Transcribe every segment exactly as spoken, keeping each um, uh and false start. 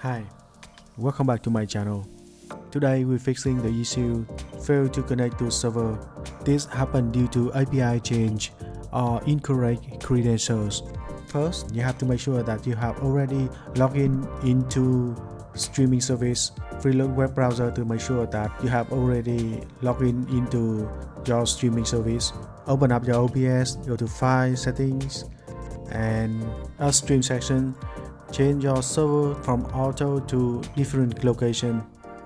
Hi, welcome back to my channel. Today we're fixing the issue fail to connect to server. This happened due to A P I change or incorrect credentials. First, you have to make sure that you have already logged in into streaming service. Reload web browser to make sure that you have already logged in into your streaming service. Open up your O B S, go to File Settings and a Stream section. Change your server from auto to different location.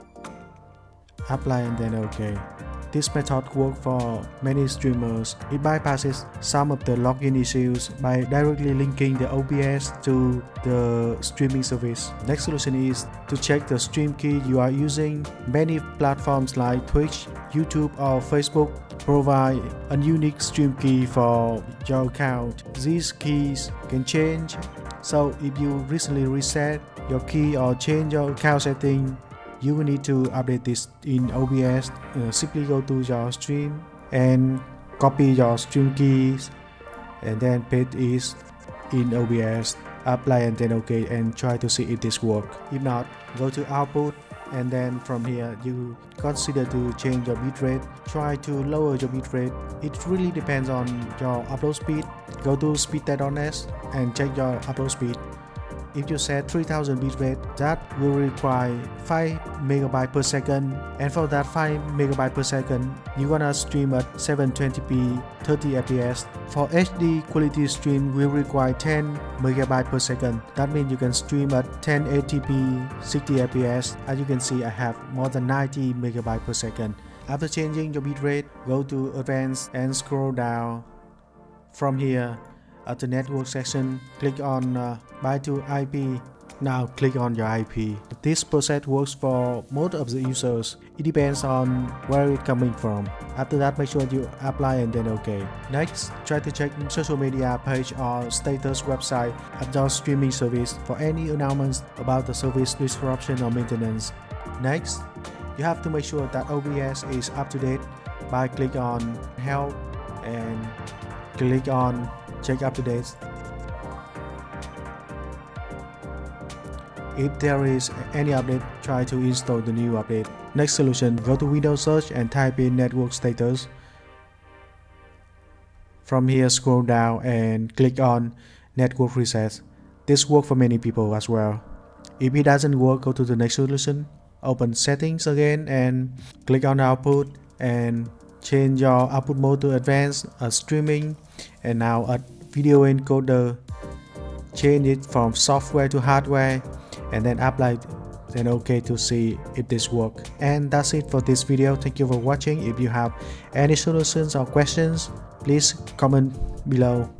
Apply and then OK. This method works for many streamers. It bypasses some of the login issues by directly linking the O B S to the streaming service. Next solution is to check the stream key you are using. Many platforms like Twitch, YouTube or Facebook provide a unique stream key for your account. These keys can change, so if you recently reset your key or change your account setting, you will need to update this in O B S. Uh, simply go to your stream and copy your stream keys and then paste it in O B S. Apply and then OK and try to see if this works. If not, go to output and then from here you consider to change your bitrate. Try to lower your bitrate. It really depends on your upload speed. Go to speedtest dot net and check your upload speed. If you set three thousand bitrate, that will require five megabytes per second, and for that five megabytes per second, you're gonna stream at seven twenty p thirty F P S. For H D quality stream will require ten megabytes per second. That means you can stream at ten eighty p sixty F P S. As you can see, I have more than ninety megabytes per second. After changing your bitrate, go to Advanced and scroll down. From here, at the network section, click on uh, Bind to I P. Now click on your I P. This process works for most of the users. It depends on where it's coming from. After that, make sure you apply and then OK. Next, try to check social media page or status website at your streaming service for any announcements about the service disruption or maintenance. Next, you have to make sure that O B S is up to date by click on Help and click on Check up to date. If there is any update, try to install the new update. Next solution, go to Windows search and type in network status. From here, scroll down and click on network reset. This works for many people as well. If it doesn't work, go to the next solution. Open settings again and click on output and change your output mode to advanced, uh, streaming, and now a video encoder. Change it from software to hardware and then apply then OK to see if this works. And that's it for this video. Thank you for watching. If you have any solutions or questions, please comment below.